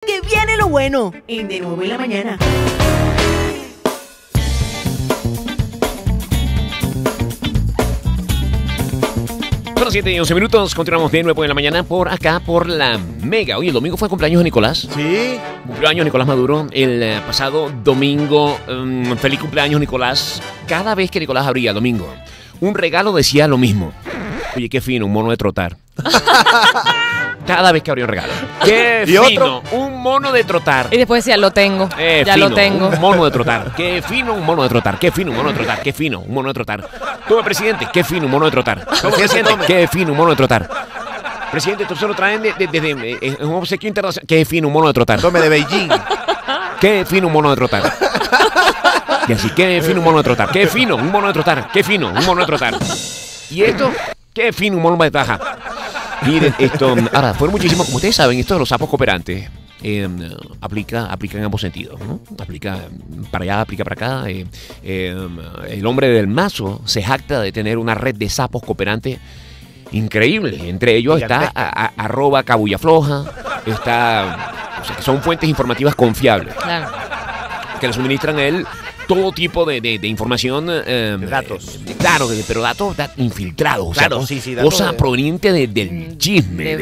que viene lo bueno en De Nuevo en la Mañana. Son las 7:11. Continuamos de nuevo en la mañana por acá, por la Mega. Oye, el domingo fue cumpleaños de Nicolás. Sí. Cumpleaños Nicolás Maduro el pasado domingo. Feliz cumpleaños, Nicolás. Cada vez que Nicolás abría domingo, un regalo decía lo mismo. Oye, qué fino, un mono de trotar. Cada vez que abría un regalo. Qué ¿Y fino, otro? un mono de trotar. Y después decía, lo tengo. Ya fino, lo tengo. Un mono de trotar. Qué fino, un mono de trotar. Qué fino, un mono de trotar. Qué fino, un mono de trotar. Toma, presidente. Qué fino, un mono de trotar. Toma, presidente. Qué fino, un mono de trotar. Presidente, esto se lo traen de un obsequio internacional. Qué fino, un mono de trotar. Tome de Beijing. Qué fino, un mono de trotar. Y así, qué fino, un mono de trotar. Qué fino, un mono de trotar. Qué fino, un mono de trotar. Y esto, qué fino, un mono de taja. Miren, esto, ahora, fueron muchísimos, como ustedes saben, esto de los sapos cooperantes aplica en ambos sentidos, ¿no? Aplica para allá, aplica para acá. El hombre del Mazo se jacta de tener una red de sapos cooperantes increíble. Entre ellos está arroba cabullafloja, está, o sea, que son fuentes informativas confiables. Claro. Que le suministran a él todo tipo de información. Datos. Claro, pero datos infiltrados. Claro, o sea, sí, datos cosas provenientes del chisme,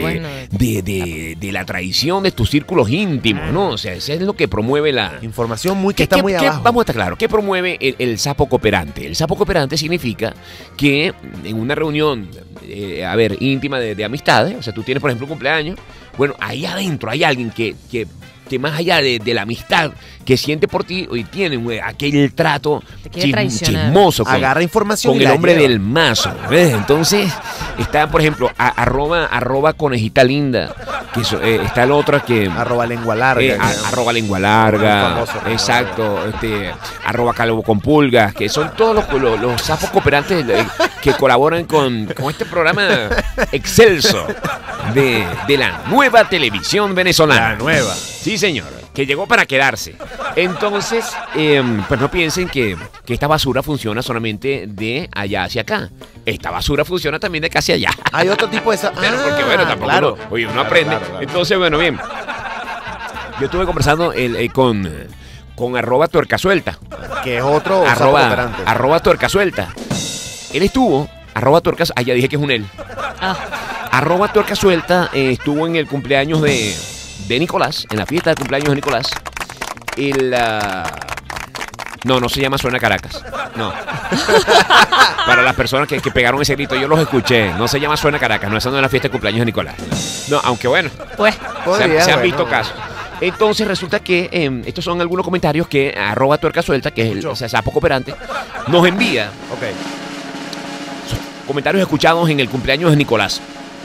de la tradición de tus círculos íntimos, ¿no? O sea, eso es lo que promueve la... Información que está muy abajo. Vamos a estar claros, ¿qué promueve el sapo cooperante? El sapo cooperante significa que en una reunión, íntima de amistades, o sea, tú tienes, por ejemplo, un cumpleaños, bueno, ahí adentro hay alguien que más allá de la amistad que siente por ti, hoy tiene aquel trato chismoso agarra información con el hombre del Mazo, ¿ves? Entonces está, por ejemplo, arroba conejita linda, que está el otro que arroba lengua larga, arroba lengua larga, famoso, exacto, arroba calvo con pulgas, que son todos los sapos cooperantes que colaboran con este programa excelso de la nueva televisión venezolana. La nueva. Sí, señor, que llegó para quedarse. Entonces, pues no piensen que esta basura funciona solamente de allá hacia acá. Esta basura funciona también de acá hacia allá. Hay otro tipo de... Pero porque, bueno, tampoco claro. uno aprende. Claro. Entonces, bueno, bien. Yo estuve conversando con arroba tuercasuelta. Que es otro arroba tuercasuelta. Él estuvo, arroba tuercasuelta, ya dije que es un él. Arroba tuercasuelta estuvo en el cumpleaños de Nicolás, en la fiesta de cumpleaños de Nicolás. No se llama Suena Caracas. No. Para las personas que pegaron ese grito, yo los escuché. No se llama Suena Caracas, no, esa no es la fiesta de cumpleaños de Nicolás. No, aunque bueno, pues se han visto casos. Entonces resulta que estos son algunos comentarios que arroba tuerca suelta, que es el sapo cooperante, nos envía. Okay. Comentarios escuchados en el cumpleaños de Nicolás.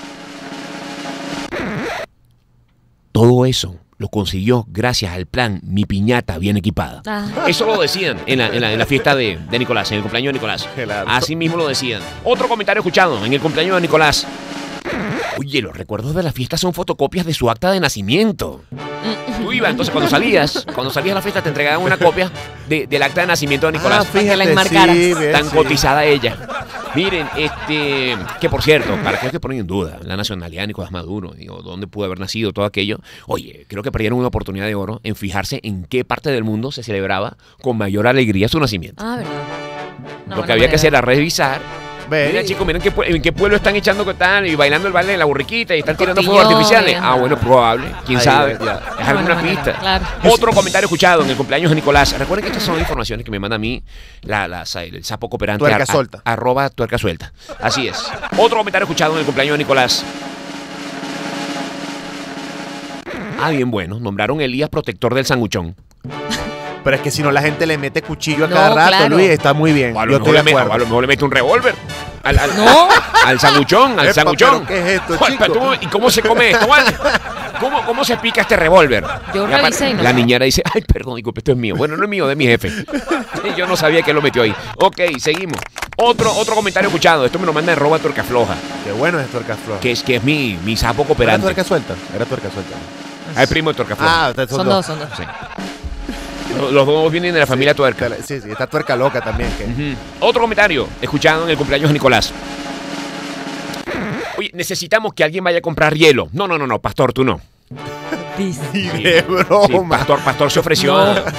Todo eso lo consiguió gracias al plan Mi Piñata Bien Equipada. Eso lo decían en la fiesta de Nicolás, en el cumpleaños de Nicolás. Claro. Así mismo lo decían. Otro comentario escuchado en el cumpleaños de Nicolás. Oye, los recuerdos de la fiesta son fotocopias de su acta de nacimiento. Tú ibas, entonces cuando salías a la fiesta te entregaban una copia del acta de nacimiento de Nicolás. Para que la enmarcaras. Sí, tan cotizada ella. Miren, que por cierto, para aquellos que ponen en duda la nacionalidad de Nicolás Maduro, digo, dónde pudo haber nacido, todo aquello, oye, creo que perdieron una oportunidad de oro en fijarse en qué parte del mundo se celebraba con mayor alegría su nacimiento. ¿Verdad? Lo que había que hacer era revisar. Mira, chicos, miren en qué pueblo están echando que tal y bailando el baile de la borriquita y están tirando fuegos artificiales. Bueno, probable, quién sabe. Es alguna pista. Claro. Otro comentario escuchado en el cumpleaños de Nicolás. Recuerden que estas son informaciones que me manda a mí el sapo cooperante. Tuerca suelta. Arroba tuerca suelta. Así es. Otro comentario escuchado en el cumpleaños de Nicolás. Bien bueno. Nombraron Elías protector del sanguchón. Pero es que si no la gente le mete cuchillo a cada rato, claro. Luis, está muy bien. A lo mejor le mete un revólver. Al sanguchón, al sanguchón. ¿Qué es esto, chico? ¿Y cómo se come esto, vale? ¿Cómo se pica este revólver? Yo revisé y no. La niñera dice, ay, perdón, disculpe, esto es mío. Bueno, no es mío, de mi jefe. Yo no sabía que lo metió ahí. Ok, seguimos. Otro comentario escuchado. Esto me lo manda en arroba tuerca floja. Qué bueno es tuerca floja. Que es mi sapo cooperante. ¿Era tuerca suelta? Era tuerca suelta. El primo de tuerca floja. Son dos. Sí. Los dos vienen de la familia tuerca. Sí, está tuerca loca también. Otro comentario escuchado en el cumpleaños de Nicolás. Oye, necesitamos que alguien vaya a comprar hielo. No, pastor, tú no. Dice. Y de Sí, broma. pastor se ofreció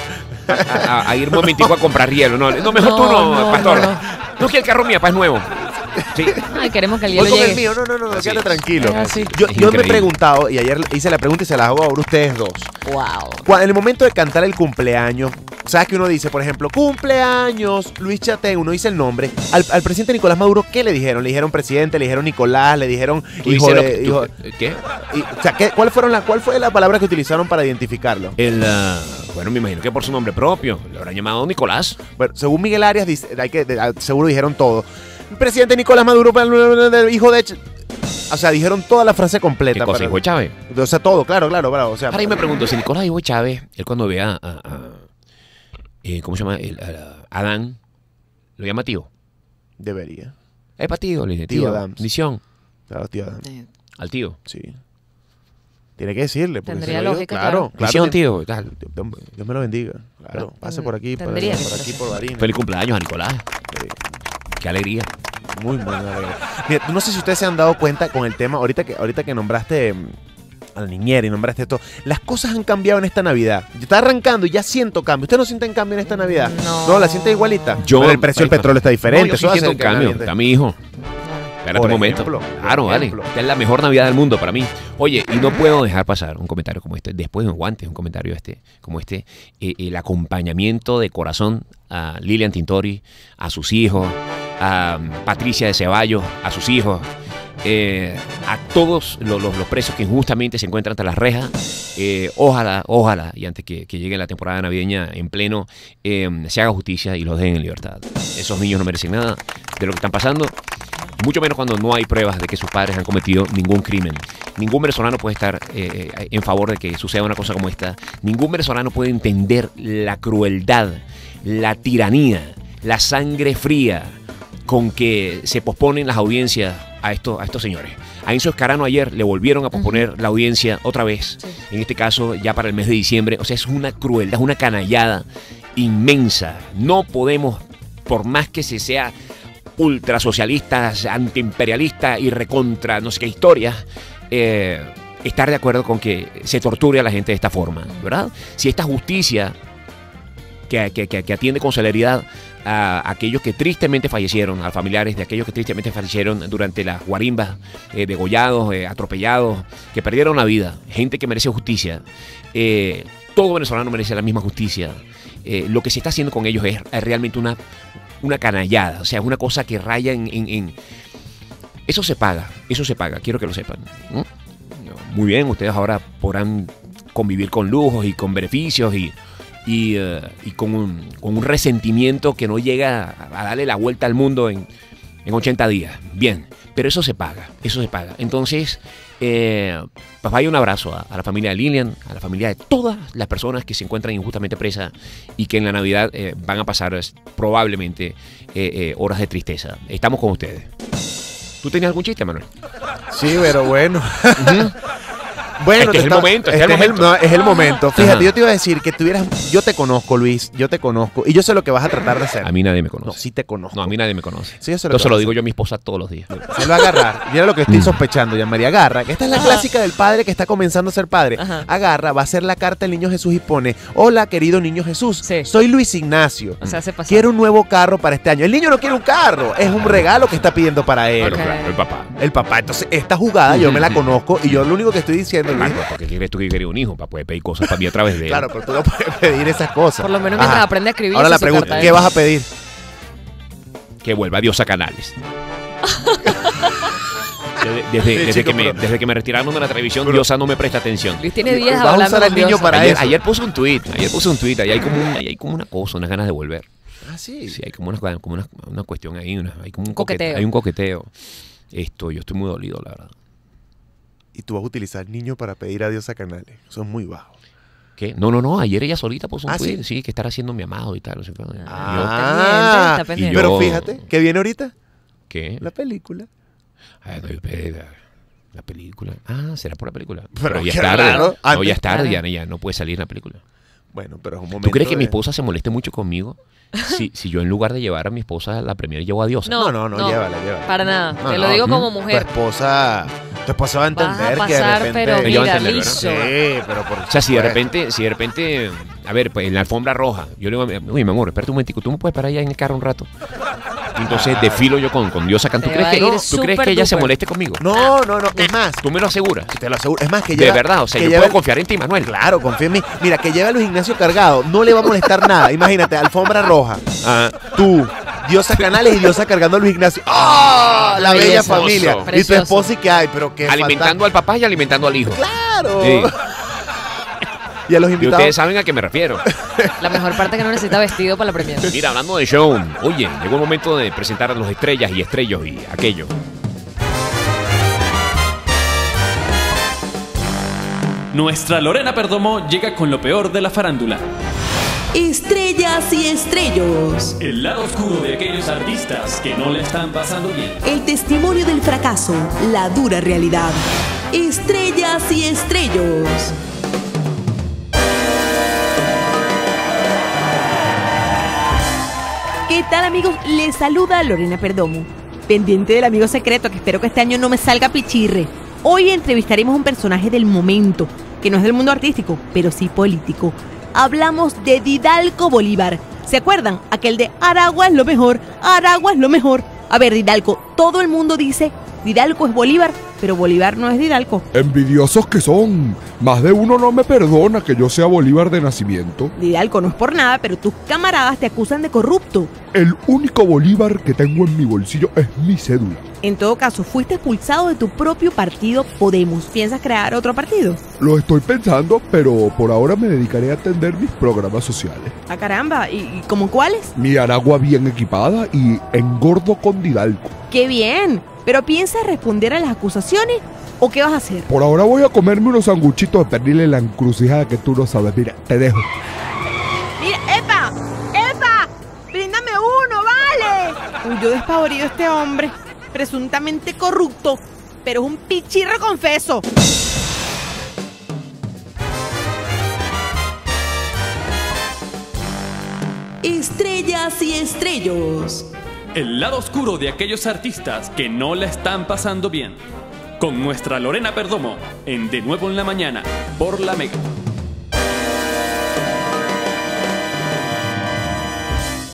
a ir un momentico a comprar hielo. No, mejor tú no, pastor. No, que el carro mío, es nuevo. Sí. Ay, queremos que el Voy hielo con el llegue. mío. No, Así quédate es. tranquilo. Así. Yo Es me he increíble. preguntado, y ayer hice la pregunta y se la hago ahora a ustedes dos. Wow. En el momento de cantar el cumpleaños, ¿sabes que uno dice, por ejemplo, cumpleaños, Luis Chatén, uno dice el nombre? Al presidente Nicolás Maduro, ¿qué le dijeron? Le dijeron presidente, le dijeron Nicolás, le dijeron Tú hijo dices lo de... que- hijo- ¿Qué? o sea, ¿cuál fue la palabra que utilizaron para identificarlo? Bueno, me imagino que por su nombre propio. Le habrán llamado Nicolás. Bueno, según Miguel Arias, seguro dijeron todo. Presidente Nicolás Maduro, hijo de... O sea, dijeron toda la frase ¿Qué completa. cosa dijo Chávez? O sea, todo, claro. O sea, Ahora yo me pregunto, si Nicolás dijo Chávez, él cuando vea ¿cómo se llama? A Adán, lo llama tío. debería. Para tío, le dice, Tío tío, Adams. bendición. Claro, tío. Al tío. Sí. Tiene que decirle. Porque Tendría si no, lógica, claro. Bendición, tío. y tal. Dios me lo bendiga. Claro. Pase por aquí, por Tendría que aquí, ser. por Barina. Feliz cumpleaños a Nicolás. Qué alegría. Muy buena. Mira, no sé si ustedes se han dado cuenta con el tema, ahorita que nombraste a la niñera y nombraste esto, las cosas han cambiado en esta Navidad. Yo estaba arrancando y ya siento cambio. ¿Ustedes no sienten cambio en esta Navidad? No. ¿La sienten igualita? Yo- Bueno, el precio del petróleo está diferente. No, yo sí eso hace siento un que la cambio. gente- Está mi hijo. Espérate Por un momento. ejemplo, Claro, por vale. ejemplo. Esta es la mejor Navidad del mundo para mí. Oye, y no puedo dejar pasar un comentario como este. Después de un guante, un comentario como este. El acompañamiento de corazón a Lilian Tintori, a sus hijos, a Patricia de Ceballos, a sus hijos, a todos los presos que injustamente se encuentran tras las rejas. Ojalá, y antes que llegue la temporada navideña en pleno, se haga justicia y los dejen en libertad. Esos niños no merecen nada de lo que están pasando. Mucho menos cuando no hay pruebas de que sus padres han cometido ningún crimen. Ningún venezolano puede estar en favor de que suceda una cosa como esta. Ningún venezolano puede entender la crueldad, la tiranía, la sangre fría con que se posponen las audiencias a estos señores. A Enzo Escarano ayer le volvieron a posponer la audiencia otra vez. Sí. En este caso ya para el mes de diciembre. O sea, es una crueldad, es una canallada inmensa. No podemos, por más que se sea ultrasocialistas, antiimperialistas y recontra no sé qué historias, estar de acuerdo con que se torture a la gente de esta forma, ¿verdad? Si esta justicia que atiende con celeridad a aquellos que tristemente fallecieron, a familiares de aquellos que tristemente fallecieron durante las guarimbas, degollados, atropellados, que perdieron la vida, gente que merece justicia, todo venezolano merece la misma justicia. Lo que se está haciendo con ellos es realmente una canallada, o sea, es una cosa que raya en... Eso se paga, quiero que lo sepan. ¿No? Muy bien, ustedes ahora podrán convivir con lujos y con beneficios y con un resentimiento que no llega a darle la vuelta al mundo en 80 días. Bien, pero eso se paga. Entonces, pues vaya un abrazo a la familia de Lilian, a la familia de todas las personas que se encuentran injustamente presas y que en la Navidad van a pasar probablemente horas de tristeza. Estamos con ustedes. ¿Tú tenías algún chiste, Manuel? Sí, pero bueno. Bueno, Este es el momento, es el momento. Fíjate, Ajá. yo te iba a decir que yo te conozco, Luis, yo te conozco y yo sé lo que vas a tratar de hacer. A mí nadie me No, conoce. sí te conozco. No, a mí nadie me conoce. Sí, yo sé Entonces que lo vas a digo hacer. yo a mi esposa todos los días. Se lo va a agarrar. Mira lo que estoy sospechando, ya María. Agarra, que esta es la clásica del padre que está comenzando a ser padre. Ajá. Agarra, va a hacer la carta al niño Jesús y pone: hola, querido niño Jesús. Sí. Soy Luis Ignacio. O sea, hace pasar. Quiero un nuevo carro para este año. El niño no quiere un carro, es un regalo que está pidiendo para él. Bueno, Ok. claro, el papá. El papá. Entonces, esta jugada yo me la conozco y yo lo único que estoy diciendo, Luis, Claro, porque quieres tú que quieres un hijo para poder pedir cosas para mí a través de él. claro, pero tú no puedes pedir esas cosas. Por lo menos mientras Ajá. aprende a escribir. Ahora hace la su pregunta, carta, ¿qué vas a pedir? Que vuelva Dios a canales. Desde que me retiraron de la televisión, Diosa no me presta atención. Luis tiene días Vas a hablando usar al con niño Dios. para Ayer, eso. ayer puse un tweet, ahí hay como una cosa, unas ganas de volver. Ah, sí. Sí, hay como una cuestión ahí, hay como un Coqueteo. hay un coqueteo. Yo estoy muy dolido, la verdad. Y tú vas a utilizar niño para pedir a Dios a canales. Eso es muy bajo. ¿Qué? No, ayer ella solita puso un Ah, tweet, sí. sí, que estará haciendo mi amado y tal, no sé qué. Está pendiente. Y yo- Pero fíjate, ¿qué viene ahorita? ¿Qué? La película. Ay, no, espera, la película. Ah, será por la película. Pero ya es qué tarde. raro. No, ya es tarde, Claro. ya no puede salir la película. Bueno, pero es un momento. ¿Tú crees que mi de- esposa se moleste mucho conmigo si yo en lugar de llevar a mi esposa a la premier llevo a Dios? No, No, llévala. Para nada. No, Te lo no, digo como Tu mujer. esposa Tu esposa va a Vas entender a que de pasar, repente... pero Ella va a mira, entender, liso. Sí, pero por... O sea, si de repente, a ver, pues en la alfombra roja, yo le digo, oye, mi amor, espérate un momentico, tú me puedes parar allá en el carro un rato. Entonces desfilo yo con Diosa Can. ¿Tú Te crees va que, a ir ¿tú crees que ella se súper moleste conmigo? No, es más, Tú me lo aseguras. te lo aseguro, es más que De lleva... verdad, o sea, que yo lleva puedo el- confiar en ti, Manuel. Claro, confía en mí. Mira, que lleva a Luis Ignacio cargado, no le va a molestar nada. Imagínate, alfombra roja, Ah, tú, Diosa Canales y Diosa cargando a Luis Ignacio. ¡Ah! La bella Precioso. familia. Y tu Precioso. esposa y que hay, pero que alimentando al papá y alimentando al hijo. ¡Claro! Sí. Y a los Y invitados... ustedes saben a qué me refiero. La mejor parte es que no necesita vestido para la premiere. Mira, hablando de show, oye, llegó el momento de presentar a los estrellas y estrellos y aquello. Nuestra Lorena Perdomo llega con lo peor de la farándula. Estrellas y estrellos. El lado oscuro de aquellos artistas que no le están pasando bien. El testimonio del fracaso, la dura realidad. Estrellas y estrellos. ¿Qué tal, amigos? Les saluda Lorena Perdomo, pendiente del amigo secreto, que espero que este año no me salga pichirre. Hoy entrevistaremos a un personaje del momento, que no es del mundo artístico, pero sí político. Hablamos de Didalco Bolívar. ¿Se acuerdan? Aquel de Aragua es lo mejor, Aragua es lo mejor. A ver, Didalco, todo el mundo dice Didalco es Bolívar, pero Bolívar no es Didalco. Envidiosos que son. Más de uno no me perdona que yo sea Bolívar de nacimiento. Didalco no es por nada, pero tus camaradas te acusan de corrupto. El único Bolívar que tengo en mi bolsillo es mi cédula. En todo caso, fuiste expulsado de tu propio partido Podemos. ¿Piensas crear otro partido? Lo estoy pensando, pero por ahora me dedicaré a atender mis programas sociales. ¡Ah, caramba! ¿Y cómo cuáles? Mi Aragua bien equipada y engordo con Didalco. ¡Qué bien! ¿Pero piensas responder a las acusaciones o qué vas a hacer? Por ahora voy a comerme unos sanguchitos de pernil en la encrucijada que tú no sabes. Mira, te dejo. ¡Mira, Epa! ¡Epa! ¡Bríndame uno, vale! Huyó despavorido este hombre, presuntamente corrupto, pero es un pichirro confeso. Estrellas y estrellos. El lado oscuro de aquellos artistas que no la están pasando bien. Con nuestra Lorena Perdomo en De Nuevo en la Mañana por La Mega.